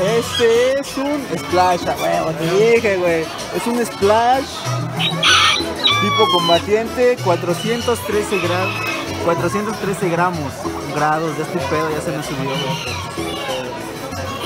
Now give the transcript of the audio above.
Este es un splash, a huevo, te dije, güey. Es un splash tipo combatiente, 413 grados. 413 grados, ya estoy pedo, ya se me subió, güey.